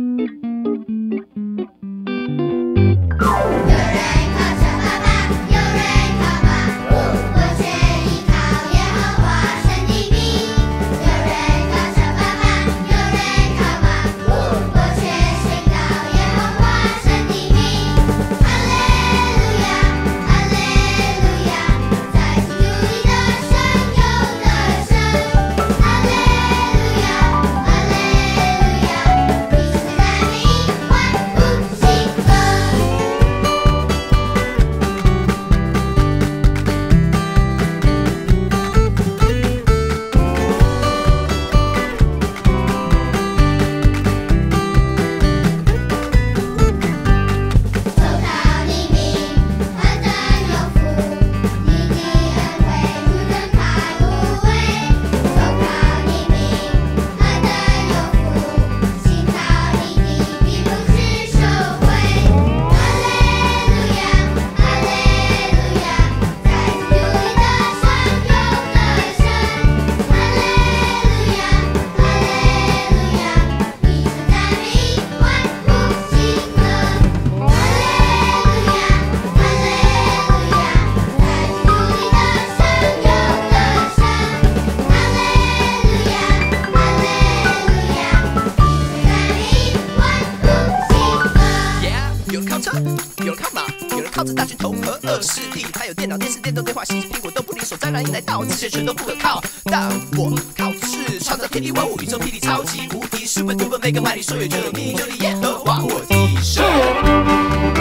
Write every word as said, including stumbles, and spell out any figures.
有人靠马，有人靠着大军投河恶势力，还有电脑、电视、电动、电话、信息、苹果都不离手，当然引来到这些全都不可靠。但我靠的是创造天地万物，宇宙霹雳超级无敌，super duper mega 卖力，说有就有，你就你耶和华我的神。